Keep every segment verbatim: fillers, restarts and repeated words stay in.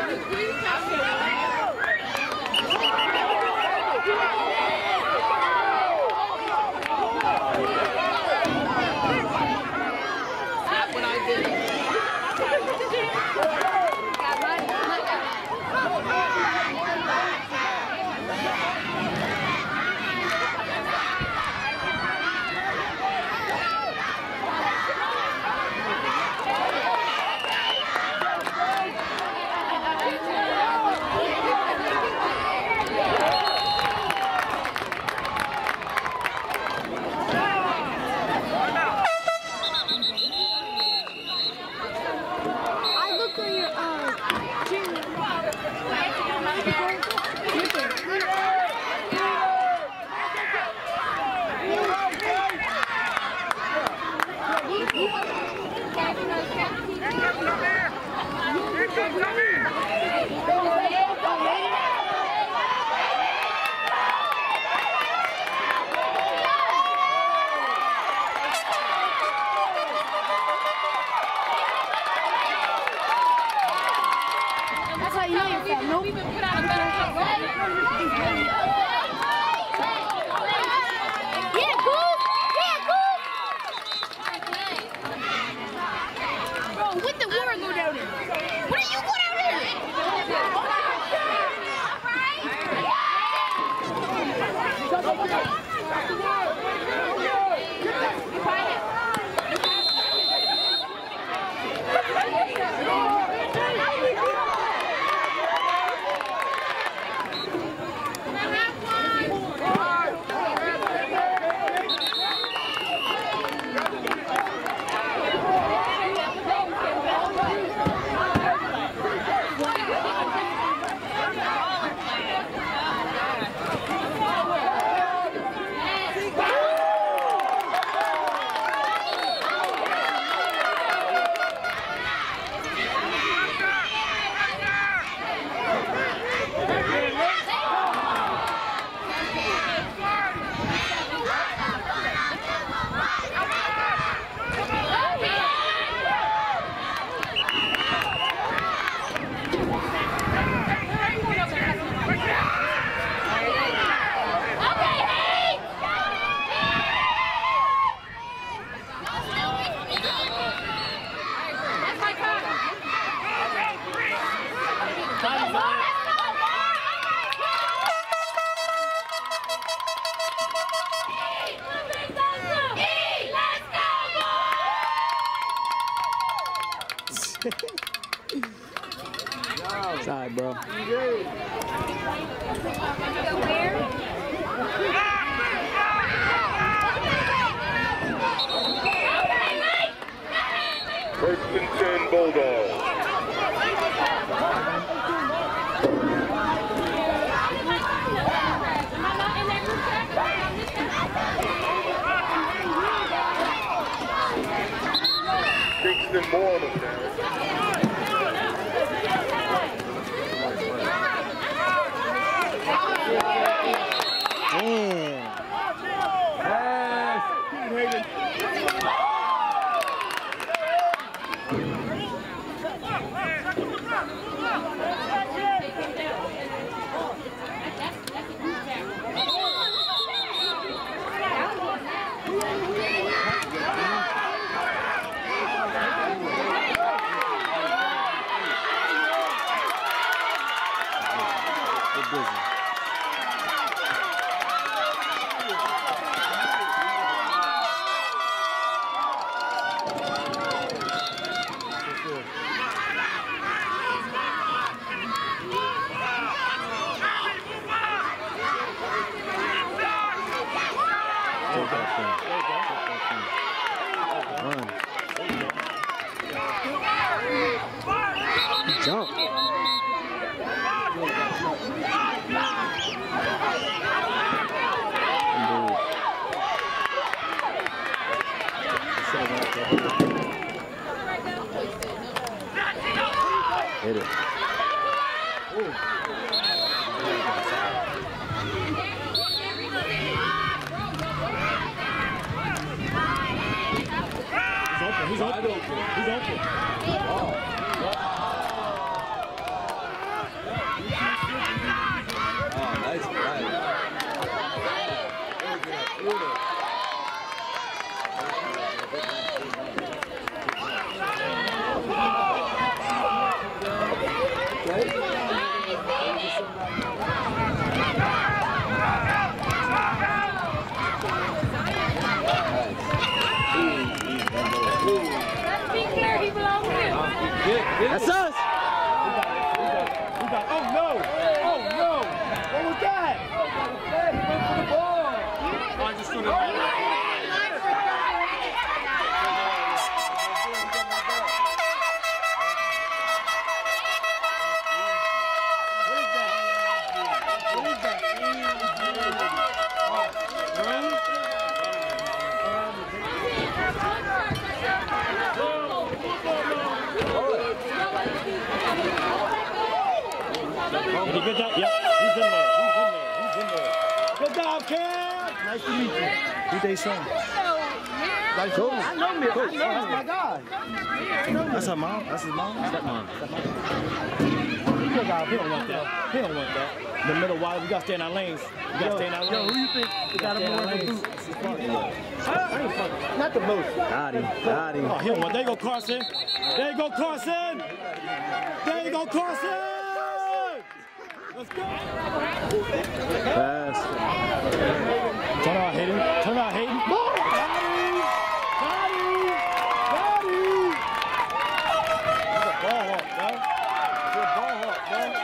Sorry, bro. First and ten, Bulldogs. Kingston more on them now. Jump. Hit it. Ooh. He's open. He's open. He's open. Oh. Nice. Nice. That's us. We got, oh no! Oh no! What was that? He went for the ball. Oh, I just threw it. What is that? What is that? Good job. Yep. He's in there. He's in there. He's in there. Good job, Cam. Nice to meet you. Who they son? Nice coach. I know me. Coach. I know that's my guy. That's her mom. That's his mom. That's that mom. That's my He don't want that. He don't want that. The middle wide. We got to stay in our lanes. We got to stay in our lanes. Yo, who you think we got him more in the boot? Not the most. Got him. Got him. Oh, he don't want. There you go, Carson. There you go, Carson. There you go, Carson. Let's go. Pass. Turn out, Hayden. Turn out, Hayden. Got him. Got him. Got him. He's a ball hawk, bro. He's a ball hawk,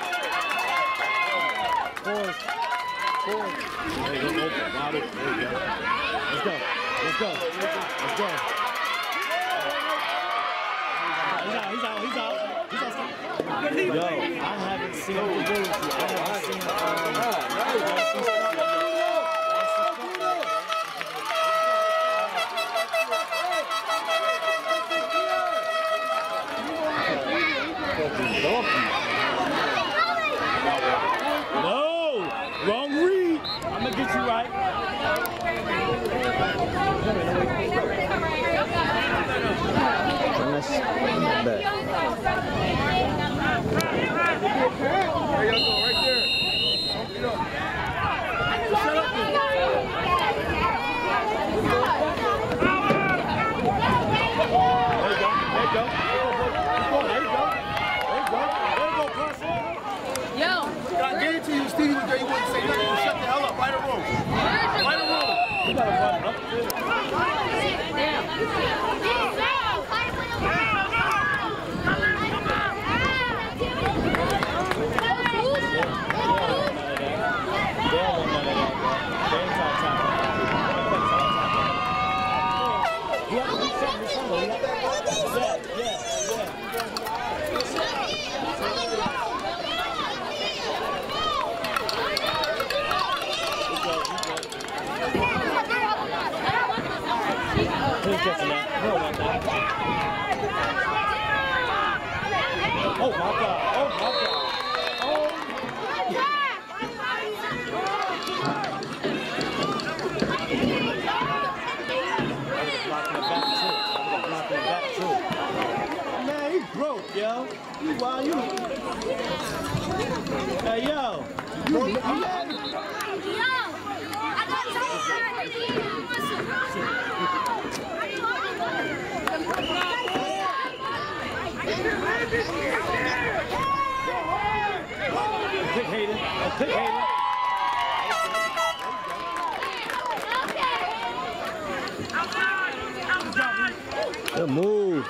bro. Boys. Boys. There you go. Open. Wide open. There you go. Let's go. Let's go. Let's go. He's out. He's out. He's out. He's out. Yo, I haven't seen the ability. I haven't seen the No, wrong read. I'm gonna get you right. Back. There you go, right there. Get up. Shut up. There you go. There you go. There you go. There you go. There you go, Carson. Yo. I guarantee you, Steve was there. He wouldn't say nothing. Shut the hell up. Right or wrong? Right or wrong? You gotta run up. Oh my God! Oh my God! Oh! Blocking the back too. Blocking the back too. Man, he broke, yo. You wild, you. Hey, yo. You broke. You had it. Yo, I got Pick Hayden. Pick Hayden. Good move.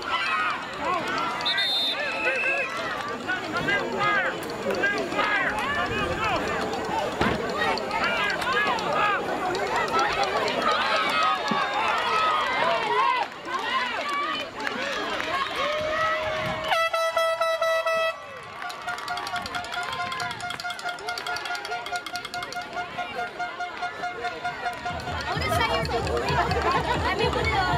Let me put it on.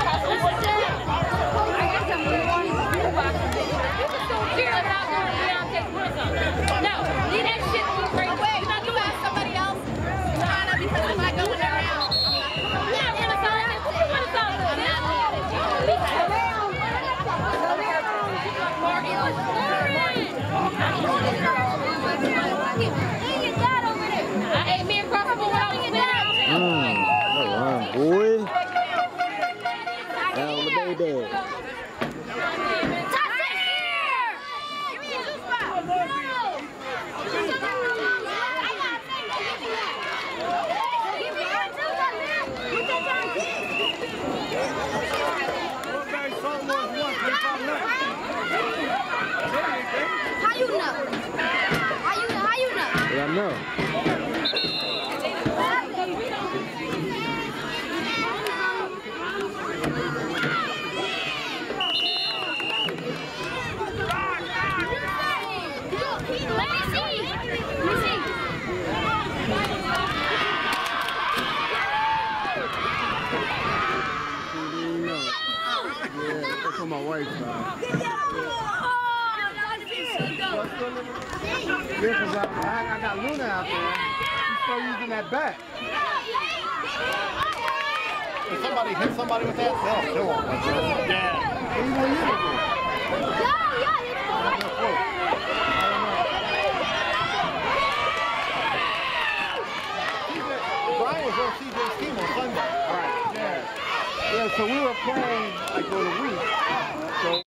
I got some more. Here, I'm not going to be on take prison. No, leave that shit right away. You're not going to ask somebody else. China, because I'm not going there now. Yeah, we're going to solve it. We're going to solve it. I'm not leaving. Morgan, Morgan. You got him. How you know? How you know? How you know? Yeah, I know. Let me see. Let me see. That's on my wife's side. Yeah, because I, I, I got Luna out there. She's still using that bat. If somebody hits somebody with that, they'll kill them. Yeah. What do you want to use it for? Brian was on C J's team on Sunday. Right, yeah. Yeah, so we were playing like on a week. So